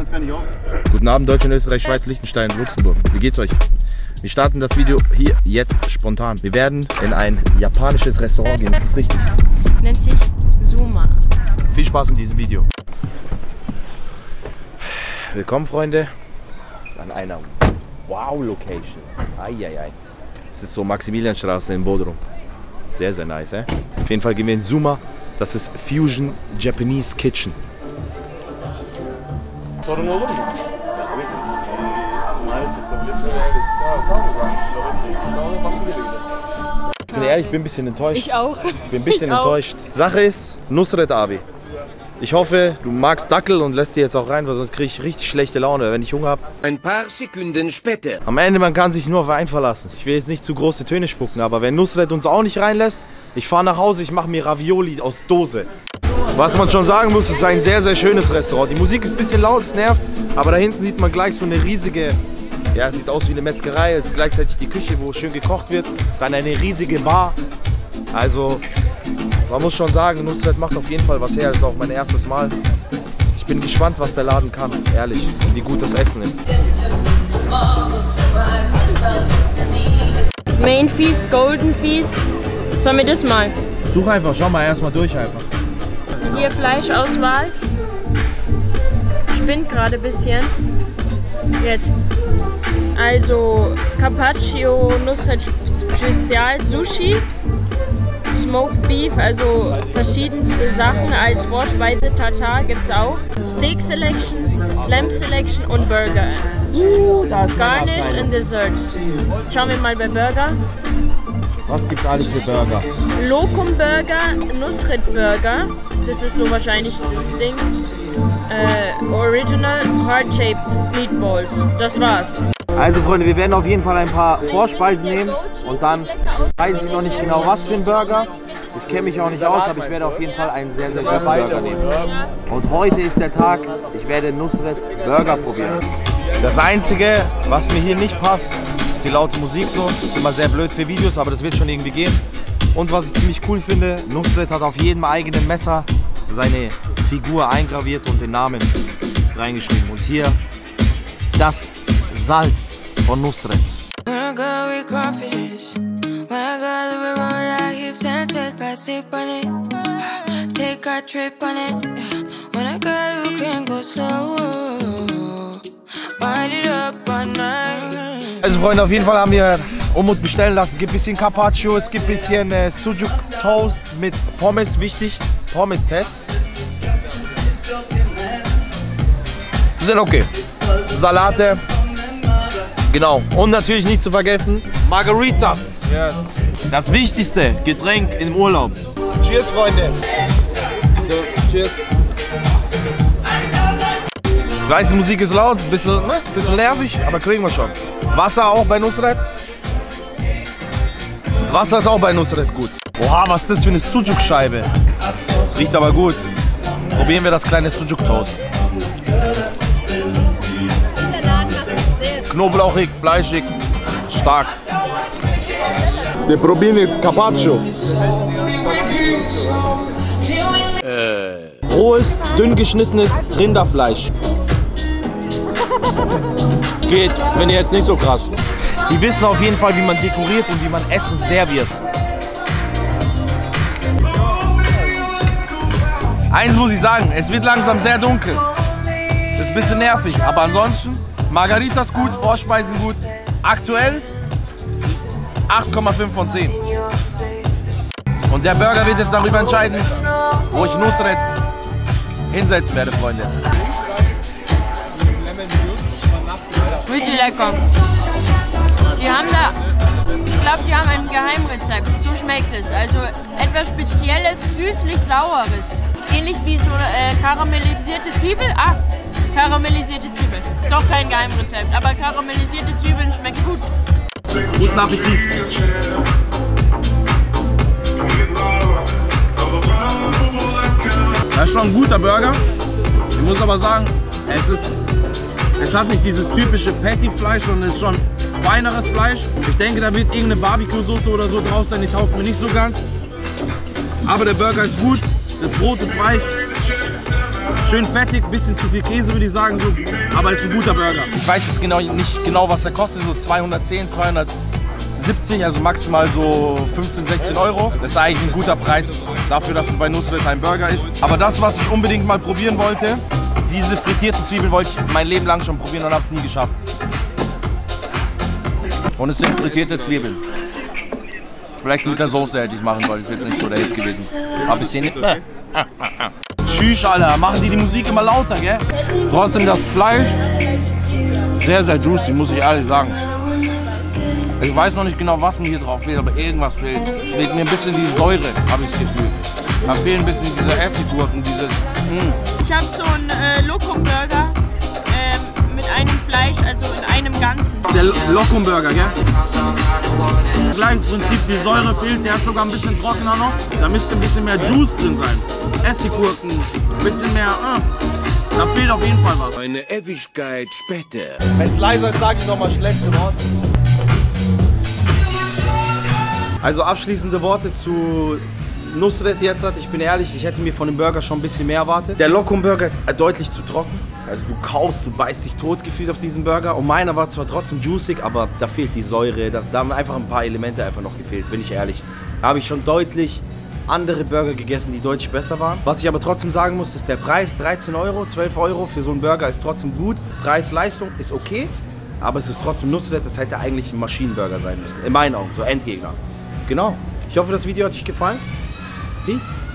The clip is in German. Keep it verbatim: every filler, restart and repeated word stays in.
Ganz gar nicht auf. Guten Abend, Deutschland, Österreich, Schweiz, Liechtenstein, Luxemburg. Wie geht's euch? Wir starten das Video hier jetzt spontan. Wir werden in ein japanisches Restaurant gehen, das ist richtig. Nennt sich Zuma. Viel Spaß in diesem Video. Willkommen, Freunde, an einer Wow-Location. Eieiei. Es ist so Maximilianstraße in Bodrum. Sehr, sehr nice, eh? Auf jeden Fall gehen wir in Zuma. Das ist Fusion Japanese Kitchen. Sorun olur mu? Evet, biz maalesef yapabiliriz. Tamam o zaman. Ich bin ehrlich, ich bin ein bisschen enttäuscht. Ich auch. Ich bin ein bisschen Ich auch. enttäuscht. Sache ist, Nusret Abi. Ich hoffe, du magst Dackel und lässt die jetzt auch rein, weil sonst kriege ich richtig schlechte Laune, wenn ich Hunger habe. Ein paar Sekunden später. Am Ende, man kann sich nur auf einen verlassen. Ich will jetzt nicht zu große Töne spucken, aber wenn Nusret uns auch nicht reinlässt, ich fahre nach Hause, ich mache mir Ravioli aus Dose. Was man schon sagen muss, es ist ein sehr, sehr schönes Restaurant. Die Musik ist ein bisschen laut, es nervt, aber da hinten sieht man gleich so eine riesige, ja, es sieht aus wie eine Metzgerei, es ist gleichzeitig die Küche, wo schön gekocht wird, dann eine riesige Bar. Also, man muss schon sagen, Nusret macht auf jeden Fall was her, das ist auch mein erstes Mal. Ich bin gespannt, was der Laden kann, ehrlich, und wie gut das Essen ist. Main Feast, Golden Feast. Sollen wir das mal? Such einfach, schau mal erstmal durch einfach. Hier Fleischauswahl. Spinnt gerade ein bisschen. Jetzt. Also Carpaccio, Nusret Spezial, Sushi, Smoked Beef, also verschiedenste Sachen als Vorspeise, Tartar gibt es auch. Steak Selection, Lamb Selection und Burger. Uh, da ist Garnish und Dessert. Schauen wir mal bei Burger. Was gibt's alles für Burger? Locum Burger, Nusret Burger. Das ist so wahrscheinlich das Ding. Äh, Original Heart-Shaped Meatballs. Das war's. Also Freunde, wir werden auf jeden Fall ein paar Vorspeisen nehmen und dann weiß ich noch nicht genau was für ein Burger. Ich kenne mich auch nicht aus, aber ich werde auf jeden Fall einen sehr, sehr guten Burger nehmen. Und heute ist der Tag, ich werde Nusrets Burger probieren. Das Einzige, was mir hier nicht passt, ist die laute Musik so. Das ist immer sehr blöd für Videos, aber das wird schon irgendwie gehen. Und was ich ziemlich cool finde, Nusret hat auf jedem eigenen Messer seine Figur eingraviert und den Namen reingeschrieben. Und hier das Salz von Nusret. Also Freunde, auf jeden Fall haben wir Umut bestellen lassen. Es gibt ein bisschen Carpaccio, es gibt ein bisschen äh, Sujuk Toast mit Pommes, wichtig, Pommes-Test. Die sind okay. Salate, genau. Und natürlich nicht zu vergessen, Margaritas. Yes. Das wichtigste Getränk im Urlaub. Cheers, Freunde. So, cheers. Ich weiß, die Musik ist laut, ein bisschen, ne, bisschen nervig, aber kriegen wir schon. Wasser auch bei Nusret. Wasser ist auch bei Nusret gut. Oha, was ist das für eine Sujuk-Scheibe? Das riecht aber gut. Probieren wir das kleine Sujuk-Toast. Knoblauchig, fleischig, stark. Wir probieren jetzt Carpaccio. Äh. Rohes, dünn geschnittenes Rinderfleisch. Geht, wenn ihr jetzt nicht so krass. Die wissen auf jeden Fall, wie man dekoriert und wie man Essen serviert. Eins muss ich sagen, es wird langsam sehr dunkel. Das ist ein bisschen nervig, aber ansonsten Margaritas gut, Vorspeisen gut. Aktuell acht Komma fünf von zehn. Und der Burger wird jetzt darüber entscheiden, wo ich Nusret hinsetzen werde, Freunde. Richtig lecker. Die haben da, ich glaube, die haben ein Geheimrezept. So schmeckt es. Also etwas Spezielles, süßlich-saures. Ähnlich wie so eine äh, karamellisierte Zwiebel. Ah, karamellisierte Zwiebel. Doch kein Geheimrezept, aber karamellisierte Zwiebeln schmecken gut. Guten Appetit. Das ist schon ein guter Burger. Ich muss aber sagen, es ist, es hat nicht dieses typische Patty-Fleisch, sondern es ist schon feineres Fleisch. Ich denke, da wird irgendeine Barbecue-Soße oder so drauf sein. Die taugt mir nicht so ganz. Aber der Burger ist gut. Das Brot ist weich. Schön fettig, bisschen zu viel Käse würde ich sagen, so. Aber ist ein guter Burger. Ich weiß jetzt genau, nicht genau, was er kostet, so zweihundertzehn, zweihundertsiebzig, also maximal so fünfzehn, sechzehn Euro. Das ist eigentlich ein guter Preis dafür, dass du bei Nusret ein Burger isst. Aber das, was ich unbedingt mal probieren wollte, diese frittierten Zwiebeln wollte ich mein Leben lang schon probieren und habe es nie geschafft. Und es sind frittierte Zwiebeln. Vielleicht mit der Soße hätte ich es machen sollen, ist jetzt nicht so der Hit gewesen. Aber ich sehe nicht. Tschüss, Alter, machen die die Musik immer lauter, gell? Trotzdem das Fleisch sehr, sehr juicy, muss ich ehrlich sagen. Ich weiß noch nicht genau, was mir hier drauf fehlt, aber irgendwas fehlt. Fehlt mir ein bisschen die Säure, habe ich das Gefühl. Da fehlen ein bisschen diese Essiggurken, dieses. Mm. Ich habe so einen äh, Lokum-Burger äh, mit einem Fleisch, also in einem Ganzen. Der Lokum-Burger, gell? Gleiches Prinzip, die Säure fehlt, der ist sogar ein bisschen trockener noch. Da müsste ein bisschen mehr Juice drin sein. Essiggurken, ein bisschen mehr. Äh. Da fehlt auf jeden Fall was. Eine Ewigkeit später. Wenn es leiser ist, sage ich nochmal schlechte Worte. Also abschließende Worte zu Nusret jetzt. Ich bin ehrlich, ich hätte mir von dem Burger schon ein bisschen mehr erwartet. Der Lokum-Burger ist deutlich zu trocken. Also du kaust, du beißt dich tot gefühlt auf diesen Burger. Und meiner war zwar trotzdem juicig, aber da fehlt die Säure. Da, da haben einfach ein paar Elemente einfach noch gefehlt, bin ich ehrlich. Da habe ich schon deutlich andere Burger gegessen, die deutlich besser waren. Was ich aber trotzdem sagen muss, ist der Preis. dreizehn Euro, zwölf Euro für so einen Burger ist trotzdem gut. Preis-Leistung ist okay, aber es ist trotzdem Nusret. Das hätte eigentlich ein Maschinenburger sein müssen. In meinen Augen, so Endgegner. Genau. Ich hoffe, das Video hat euch gefallen. Peace.